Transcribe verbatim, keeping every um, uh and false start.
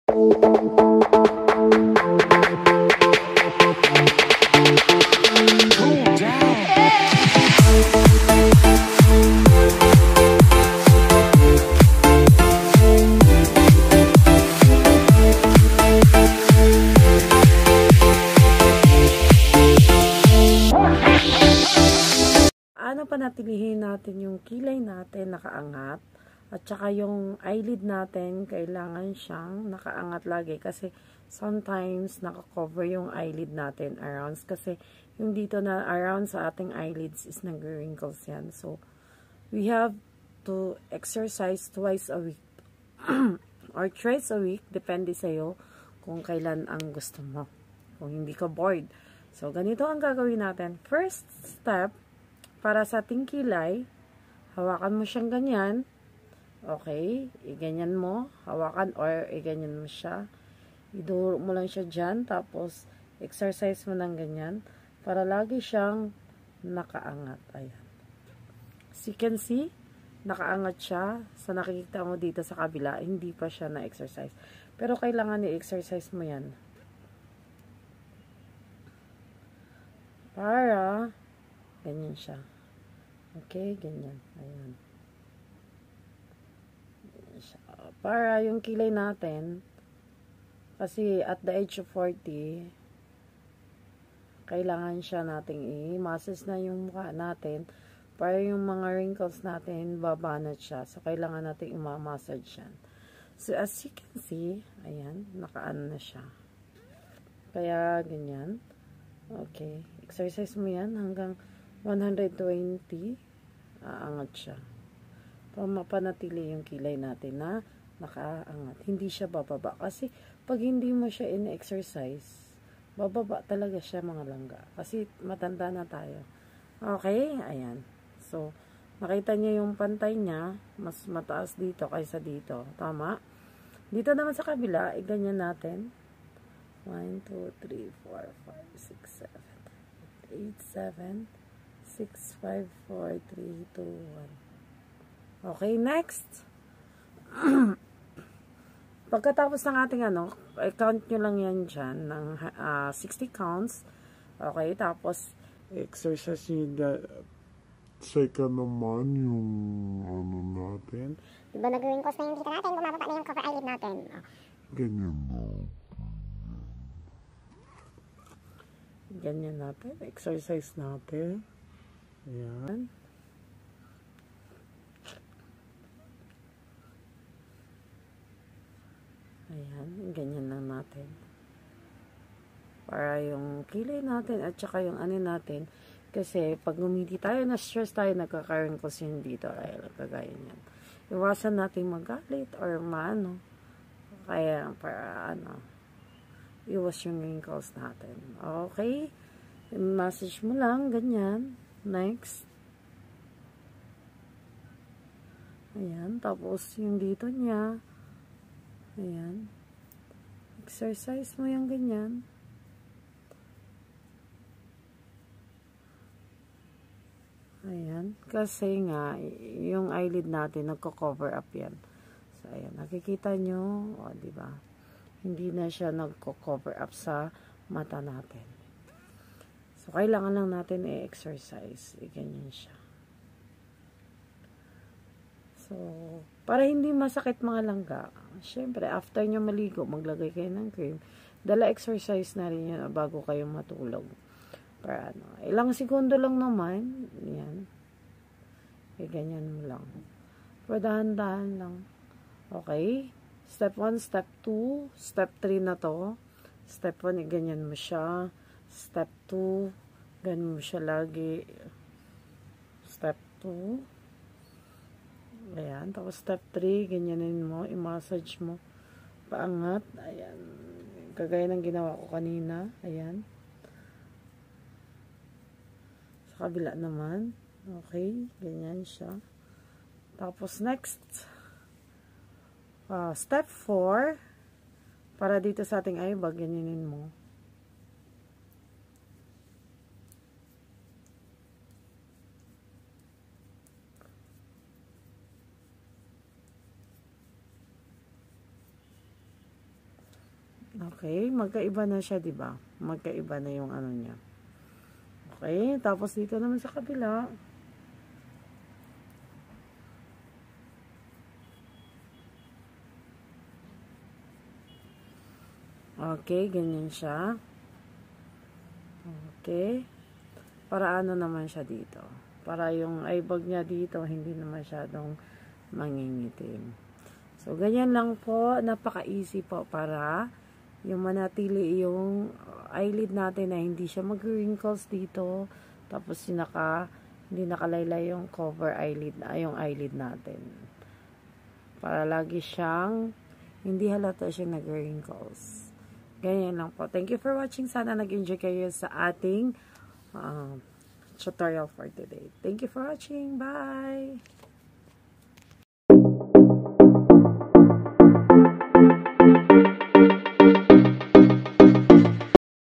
Panatilihin natin yung kilay natin nakaangat at saka yung eyelid natin kailangan siyang nakaangat lagi kasi sometimes nakakover yung eyelid natin around kasi yung dito na around sa ating eyelids is nag-wrinkles yan. So we have to exercise twice a week or thrice a week, depende sa'yo kung kailan ang gusto mo, kung hindi ka bored. So ganito ang gagawin natin. First step, para sa ating kilay, hawakan mo siyang ganyan. Okay, iganyan mo, hawakan or iganyan mo siya. Iduro mo lang siya dyan, tapos exercise mo ng ganyan para lagi siyang nakaangat. Ayan. As you can see, nakaangat siya. Sa nakikita mo dito sa kabila, hindi pa siya na-exercise. Pero kailangan i-exercise mo yan. Para ganyan siya. Okay, ganyan. Ayan. Ganyan siya. Para yung kilay natin, kasi at the age of forty, kailangan siya nating i-massage na yung mukha natin para yung mga wrinkles natin, babanat siya. So, kailangan natin i-massage yan. So, as you can see, ayan, nakaano na siya. Kaya, ganyan. Okay. Exercise mo yan hanggang one hundred twenty, aangat siya. Para mapanatili yung kilay natin na nakaangat. Hindi siya bababa. Kasi, pag hindi mo siya in-exercise, bababa talaga siya mga langga. Kasi, matanda na tayo. Okay? Ayan. So, nakita niyo yung pantay niya, mas mataas dito kaysa dito. Tama? Dito naman sa kabila, iganyan natin. one, two, three, four, five, six, seven, eight, seven, six, five, four, three, two, one. Okay, next. Pagkatapos ng ating ano, i-count nyo lang yan dyan ng uh, sixty counts. Okay, tapos exercise nyo seka naman yung ano natin. Diba nag-wrinkles na yung dito natin, bumababa na yung cover eyelid natin. Ganyan na. Ganyan natin. Exercise natin. Ayan. Ayan. Ganyan lang natin. Para yung kilay natin at saka yung ano natin. Kasi pag umiti tayo, na-stress tayo, nagkaka-wrinkles yun dito. Kaya kagaya niyan. Iwasan natin magalit or maano. Kaya para ano, iwas yung wrinkles natin. Okay? Massage mo lang, ganyan. Next. Ayan. Tapos, yung dito niya. Ayan. Exercise mo yung ganyan. Ayan. Kasi nga, yung eyelid natin, nagko-cover up yan. So, ayan. Nakikita nyo. O, diba? Hindi na siya nagko-cover up sa mata natin. So, kailangan lang natin i-exercise. I-ganyan siya. So, para hindi masakit mga langga, syempre, after nyo maligo, maglagay kayo ng cream, dala exercise na rin yun bago kayo matulog. Para ano, ilang segundo lang naman, yan. I-ganyan mo lang. Pero dahan-dahan lang. Okay? Step one, step two, step three na to. Step one, i-ganyan mo siya. Step two, ganyan mo siya lagi. Step two. Ayan. Tapos step three, ganyanin mo. I-massage mo. Paangat. Ayan. Kagaya ng ginawa ko kanina. Ayan. Sa kabila naman. Okay. Ganyan siya. Tapos next. Uh, step four, para dito sa ating eyebag, ganyanin mo. Okay, magkaiba na siya, 'di ba? Magkaiba na yung ano niya. Okay, tapos dito naman sa kabila. Okay, ganyan siya. Okay. Para ano naman siya dito? Para yung eyebag niya dito hindi na masyadong mangingitim. So, ganyan lang po. Napaka-easy po para yung manatili yung eyelid natin na hindi siya mag-wrinkles dito. Tapos, naka, hindi nakalaylay yung cover eyelid, ay, yung eyelid natin. Para lagi siyang, hindi halata siya nag-wrinkles. Ganyan lang po. Thank you for watching. Sana nag-enjoy kayo sa ating uh, tutorial for today. Thank you for watching. Bye!